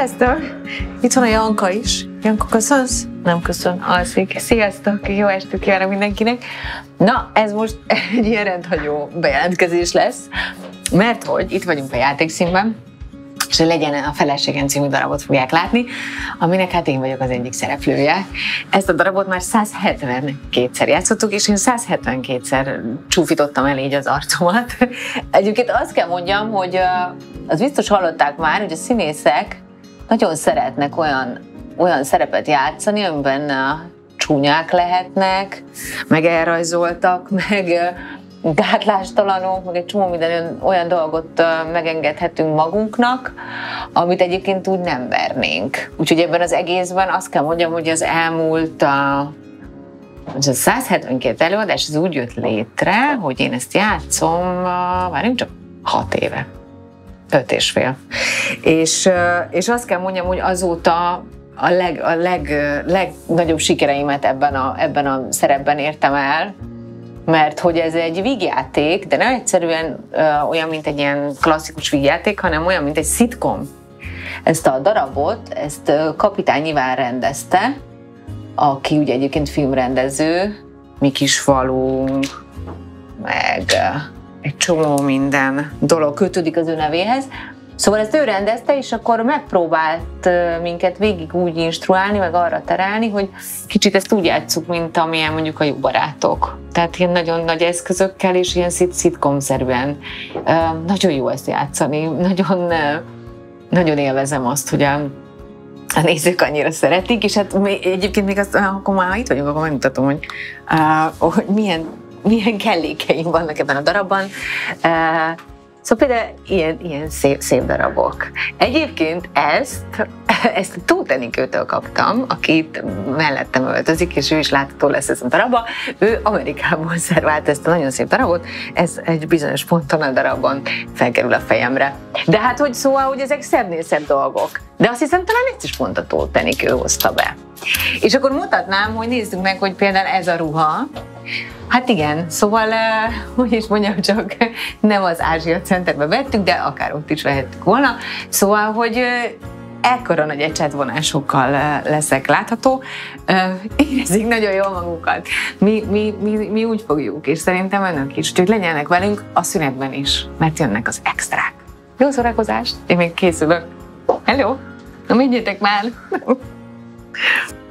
Sziasztok! Itt van a Janka is. Janka, köszönsz? Nem köszön, alszik. Sziasztok! Jó estét kívánok mindenkinek! Na, ez most egy ilyen rendhagyó bejelentkezés lesz, mert hogy itt vagyunk a játékszínben, és Legyen a feleségem című darabot fogják látni, aminek hát én vagyok az egyik szereplője. Ezt a darabot már 172-szer játszottuk, és én 172-szer csúfítottam el így az arcomat. Egyébként azt kell mondjam, hogy az biztos hallották már, hogy a színészek nagyon szeretnek olyan szerepet játszani, amiben csúnyák lehetnek, meg elrajzoltak, meg gátlástalanok, meg egy csomó minden olyan dolgot megengedhetünk magunknak, amit egyébként úgy nem vernénk. Úgyhogy ebben az egészben azt kell mondjam, hogy az elmúlt a 172 előadás az úgy jött létre, hogy én ezt játszom, várjunk csak 6 éve. 5 és fél. És azt kell mondjam, hogy azóta a legnagyobb sikereimet ebben a szerepben értem el, mert hogy ez egy vígjáték, de nem egyszerűen olyan, mint egy ilyen klasszikus vígjáték, hanem olyan, mint egy szitkom. Ezt a darabot, ezt Kapitány Iván rendezte, aki ugye egyébként filmrendező, Mi kis falunk, meg egy csomó minden dolog kötődik az ő nevéhez. Szóval ezt ő rendezte, és akkor megpróbált minket végig úgy instruálni, meg arra terelni, hogy kicsit ezt úgy játsszuk, mint amilyen mondjuk a Jó barátok. Tehát ilyen nagyon nagy eszközökkel, és ilyen szitcom-szerűen. Nagyon jó ezt játszani, nagyon élvezem azt, hogy a nézők annyira szeretik, és hát egyébként még azt, akkor már itt vagyunk, akkor megmutatom, hogy milyen kellékeim vannak ebben a darabban. Szóval például ilyen szép darabok. Egyébként ezt a Tóth Enikőtől kaptam, aki itt mellettem öltözik, és ő is látható lesz ezen a darabban. Ő Amerikából szervált ezt a nagyon szép darabot, ez egy bizonyos ponton a darabban felkerül a fejemre. De hát, hogy szóval, hogy ezek szebbnél szebb dolgok. De azt hiszem, talán ezt is pont a Tóth Enikő hozta be. És akkor mutatnám, hogy nézzük meg, hogy például ez a ruha. Hát igen, szóval, hogy is mondjam, csak nem az Ázsia Centerbe vettük, de akár ott is vehettük volna. Szóval, hogy ekkora nagy ecsetvonásokkal leszek látható, érezzék nagyon jól magukat. Mi úgy fogjuk, és szerintem önök is, úgyhogy legyenek velünk a szünetben is, mert jönnek az extrák. Jó szórakozást, én még készülök. Hello! Na menjetek már!